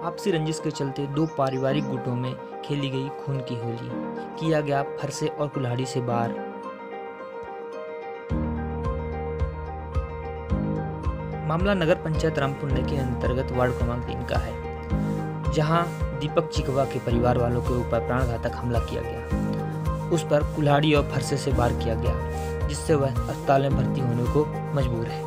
आपसी रंजिश के चलते दो पारिवारिक गुटों में खेली गई खून की होली, किया गया फरसे और कुल्हाड़ी से वार। मामला नगर पंचायत रामपुर के अंतर्गत वार्ड क्रमांक 3 का है, जहां दीपक चिकवा के परिवार वालों के ऊपर प्राणघातक हमला किया गया। उस पर कुल्हाड़ी और फरसे से वार किया गया, जिससे वह अस्पताल में भर्ती होने को मजबूर है।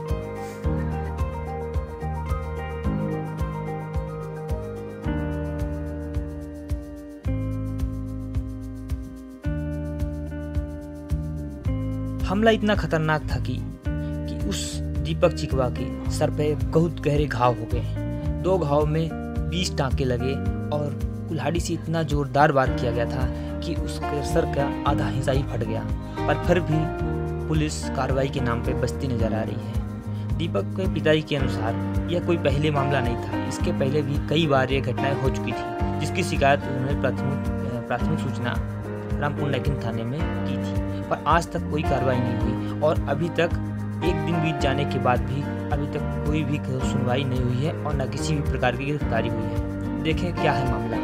हमला इतना खतरनाक था कि उस दीपक चिकवा के सर पे बहुत गहरे घाव हो गए। 2 घाव में 20 टांके लगे और कुल्हाड़ी से इतना जोरदार वार किया गया था कि उसके सर का आधा हिस्सा ही फट गया। पर फिर भी पुलिस कार्रवाई के नाम पे बचती नजर आ रही है। दीपक के पिताजी के अनुसार यह कोई पहले मामला नहीं था, इसके पहले भी कई बार ये घटनाएं हो चुकी थी, जिसकी शिकायत उन्होंने प्राथमिक सूचना रामपुर नैकिन थाने में की थी, पर आज तक कोई कार्रवाई नहीं हुई। और अभी तक 1 दिन बीत जाने के बाद भी अभी तक कोई भी सुनवाई नहीं हुई है और न किसी भी प्रकार की गिरफ्तारी हुई है। देखें क्या है मामला।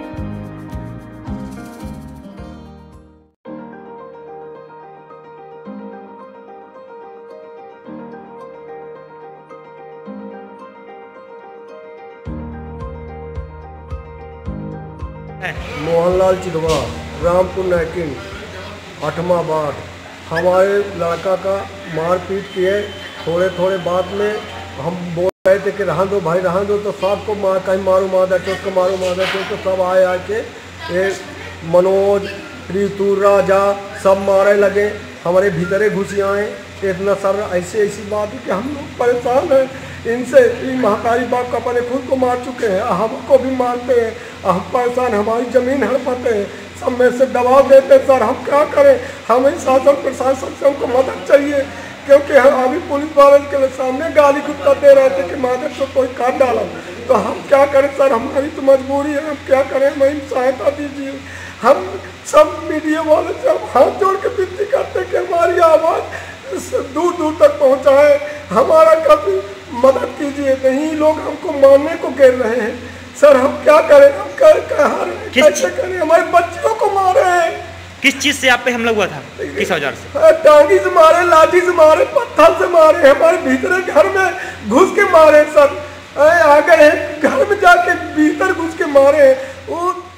मोहनलाल चिकवा, रामपुर नैकिन, 8वां वार्ड। हमारे लड़का का मारपीट किए। थोड़े बाद में हम बोल रहे थे कि रहने दो भाई रहने दो, तो सबको मार कहीं मारो मादा चोट को मारो मादा चोट, तो सब आए के ये मनोज ऋतु राजा सब मारे लगे। हमारे भीतरे घुस आए। इतना सारा ऐसी बात है कि हम लोग परेशान हैं इनसे। इन महाकारी बाप का अपने खुद को मार चुके हैं, हमको भी मारते हैं। हम परेशान, हमारी ज़मीन हड़पते हैं, सब में से दबाव देते हैं। सर हम क्या करें? हमें शासन प्रशासन से हमको मदद चाहिए, क्योंकि हम अभी पुलिस वाले के सामने गाली गुस्सा दे रहे थे कि मदद को कोई काट डाला। तो हम क्या करें सर? हमारी तो मजबूरी है, हम क्या करें? हमें सहायता दीजिए। हम सब मीडिया वाले से हाथ जोड़ के विनती करते हैं कि हमारी आवाज़ दूर दूर तक पहुँचाए, हमारा कभी मदद कीजिए। नहीं, लोग हमको मारने को गिर रहे हैं। सर हम क्या करें? हम कैसे करें? हमारे बच्चों को मारे हैं। किस चीज से आप पे हमला हुआ था? किस औजार से? टांगी से मारे, लाठी से मारे, पत्थर से मारे, हमारे भीतर घर में घुस के मारे। सर आ गए घर में जाके भीतर घुस के मारे। वो